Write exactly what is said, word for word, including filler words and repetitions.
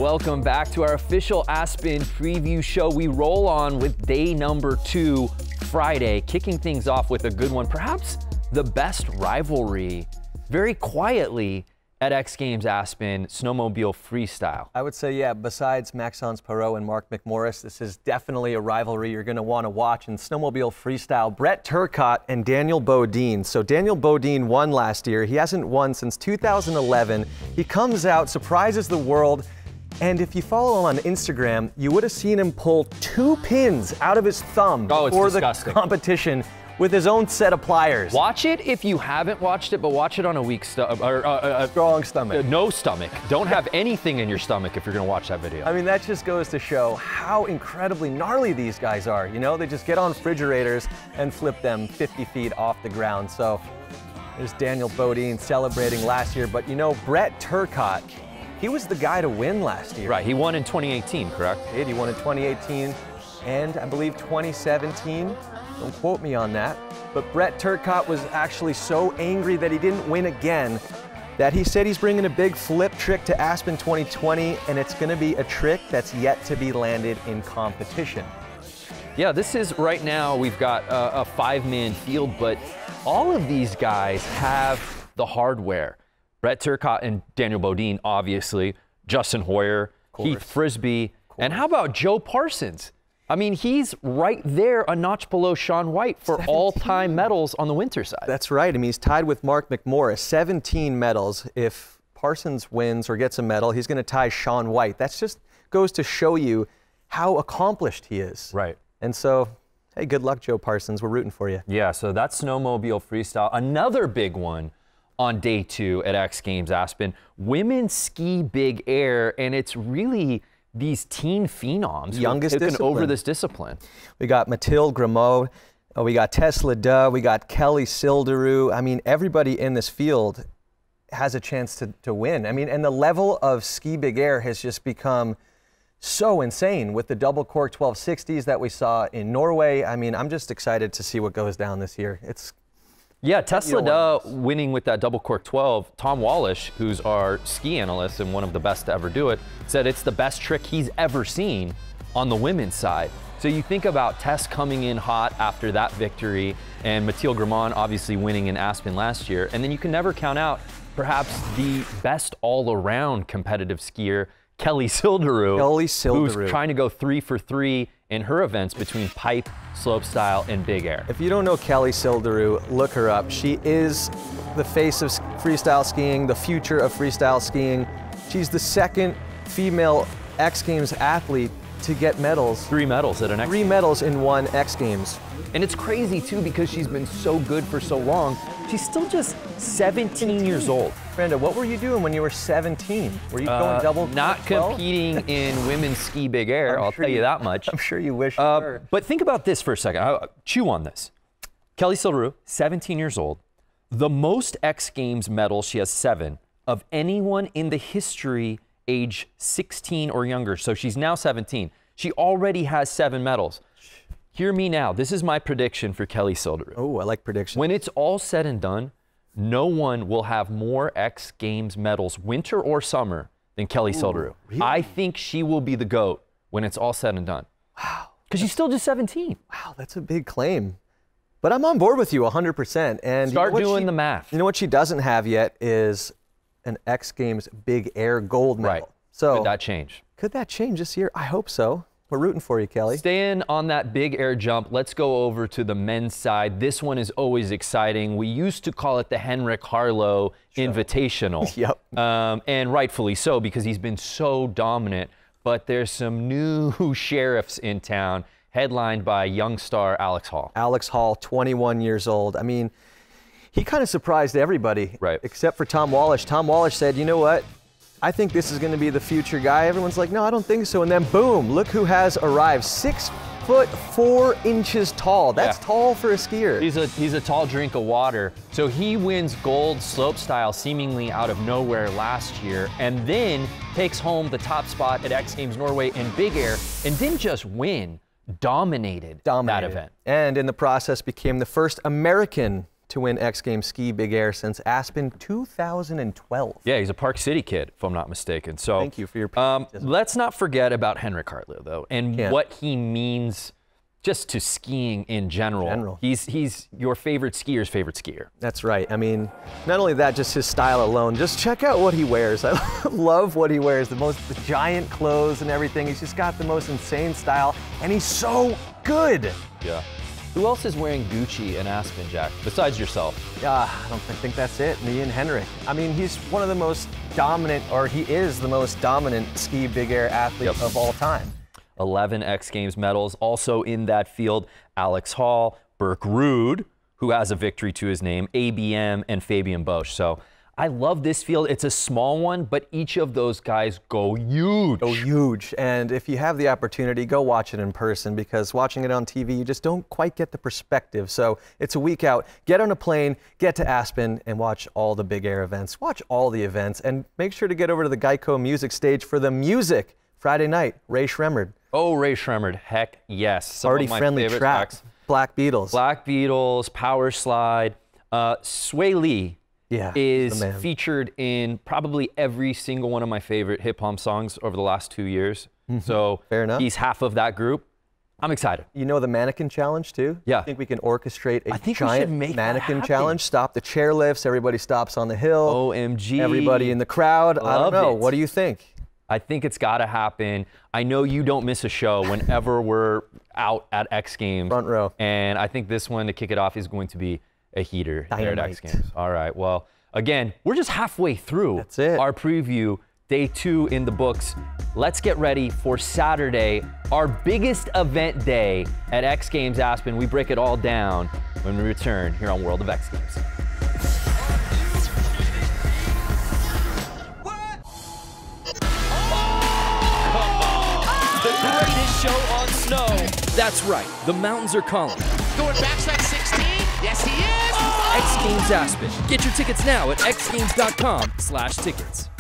Welcome back to our official Aspen preview show. We roll on with day number two, Friday, kicking things off with a good one, perhaps the best rivalry, very quietly at X Games Aspen, Snowmobile Freestyle. I would say, yeah, besides Maxence Perot and Mark McMorris, this is definitely a rivalry you're going to want to watch in Snowmobile Freestyle. Brett Turcotte and Daniel Bodin. So Daniel Bodin won last year. He hasn't won since two thousand eleven. He comes out, surprises the world, and if you follow him on Instagram, you would have seen him pull two pins out of his thumb oh, before it's the competition with his own set of pliers. Watch it if you haven't watched it, but watch it on a weak stomach. Or, uh, uh, strong stomach. Uh, no stomach. Don't have anything in your stomach if you're gonna watch that video. I mean, that just goes to show how incredibly gnarly these guys are. You know, they just get on refrigerators and flip them fifty feet off the ground. So there's Daniel Bodin celebrating last year, but you know, Brett Turcotte, he was the guy to win last year. Right, he won in twenty eighteen, correct? He did, he won in twenty eighteen and I believe twenty seventeen. Don't quote me on that. But Brett Turcotte was actually so angry that he didn't win again that he said he's bringing a big flip trick to Aspen twenty twenty, and it's going to be a trick that's yet to be landed in competition. Yeah, this is right now, we've got a, a five-man field, but all of these guys have the hardware. Brett Turcotte and Daniel Bodin, obviously, Justin Hoyer, Heath Frisbee, and how about Joe Parsons? I mean, he's right there a notch below Shaun White for all-time medals on the winter side. That's right. I mean, he's tied with Mark McMorris, seventeen medals. If Parsons wins or gets a medal, he's going to tie Shaun White. That just goes to show you how accomplished he is. Right. And so, hey, good luck, Joe Parsons. We're rooting for you. Yeah, so that's Snowmobile Freestyle. Another big one on day two at X Games Aspen, women's ski big air, and it's really these teen phenoms youngest who can over this discipline. We got Mathilde Grimaud, uh, we got Tesla Duh, we got Kelly Sildaru. I mean, everybody in this field has a chance to, to win. I mean, and the level of ski big air has just become so insane with the double cork twelve sixties that we saw in Norway. I mean, I'm just excited to see what goes down this year. It's Yeah, Tesla Duh winning with that double cork twelve. Tom Wallish, who's our ski analyst and one of the best to ever do it, said it's the best trick he's ever seen on the women's side. So you think about Tess coming in hot after that victory and Mathilde Grimaud obviously winning in Aspen last year. And then you can never count out perhaps the best all-around competitive skier, Kelly Sildaru, Kelly Sildaru, who's trying to go three for three in her events between pipe, slopestyle, and big air. If you don't know Kelly Sildaru, look her up. She is the face of freestyle skiing, the future of freestyle skiing. She's the second female X Games athlete to get medals. Three medals at an X Games. Three medals in one X Games. And it's crazy too because she's been so good for so long. She's still just seventeen years old. Brenda, what were you doing when you were seventeen? Were you going uh, double? Not competing in women's ski big air, I'm I'll sure tell you, you that much. I'm sure you wish you uh, were. But think about this for a second. I'll chew on this. Kelly Sildaru, seventeen years old. The most X Games medals, she has seven, of anyone in the history age sixteen or younger. So she's now seventeen. She already has seven medals. Hear me now. This is my prediction for Kelly Sildaru. Oh, I like predictions. When it's all said and done, no one will have more X Games medals, winter or summer, than Kelly Ooh, Sildaru. Really? I think she will be the GOAT when it's all said and done. Wow. Because she's still just seventeen. Wow, that's a big claim. But I'm on board with you one hundred percent. And Start you know doing she, the math. You know what she doesn't have yet is an X Games big air gold medal. Right. So could that change? Could that change this year? I hope so. We're rooting for you, Kelly. Staying on that big air jump, let's go over to the men's side. This one is always exciting. We used to call it the Henrik Harlaut sure. Invitational. Yep. Um, and rightfully so, because he's been so dominant. But there's some new sheriffs in town, headlined by young star Alex Hall. Alex Hall, twenty-one years old. I mean, he kind of surprised everybody, right? Except for Tom Wallish. Tom Wallish said, you know what? I think this is going to be the future guy. Everyone's like, no, I don't think so. And then boom, look who has arrived. Six foot four inches tall. That's yeah. tall for a skier. He's a, he's a tall drink of water. So he wins gold slopestyle seemingly out of nowhere last year, and then takes home the top spot at X Games Norway in big air, and didn't just win, dominated, dominated that event. And in the process became the first American to win X Games Ski Big Air since Aspen two thousand twelve. Yeah, he's a Park City kid, if I'm not mistaken. So thank you for your um, let's not forget about Henrik Harlaut, though, and Can't. what he means just to skiing in general. general. He's, he's your favorite skier's favorite skier. That's right. I mean, not only that, just his style alone. Just check out what he wears. I love what he wears. The most the giant clothes and everything. He's just got the most insane style, and he's so good. Yeah. Who else is wearing Gucci and Aspen, Jack, besides yourself? Yeah, I don't I think that's it. Me and Henrik. I mean, he's one of the most dominant, or he is the most dominant ski big air athlete yep. of all time. eleven X Games medals. Also in that field, Alex Hall, Birk Ruud, who has a victory to his name, A B M, and Fabian Bosch. So I love this field. It's a small one, but each of those guys go huge. Go huge. And if you have the opportunity, go watch it in person, because watching it on T V, you just don't quite get the perspective. So it's a week out. Get on a plane, get to Aspen, and watch all the big air events. Watch all the events, and make sure to get over to the Geico Music stage for the music Friday night. Ray Shremmerd. Oh, Ray Shremmerd, heck yes. Some Party of my friendly favorite tracks. tracks. Black Beatles. Black Beatles, Power Slide. Uh, Sway Lee yeah, is featured in probably every single one of my favorite hip hop songs over the last two years. Mm-hmm. So fair enough. He's half of that group. I'm excited. You know the mannequin challenge too? Yeah. I think we can orchestrate a I think giant we should make mannequin challenge. Stop the chairlifts. Everybody stops on the hill. O M G. Everybody in the crowd. Love I don't know. It. What do you think? I think it's got to happen. I know you don't miss a show whenever we're out at X Games. Front row. And I think this one, to kick it off, is going to be a heater Dynamite. there at X Games. All right. Well, again, we're just halfway through That's it. our preview. Day two in the books. Let's get ready for Saturday, our biggest event day at X Games Aspen. We break it all down when we return here on World of X Games. The greatest show on snow. That's right, the mountains are calling. Going backside sixteen? Yes, he is! X Games Aspen. Get your tickets now at x games dot com slash tickets.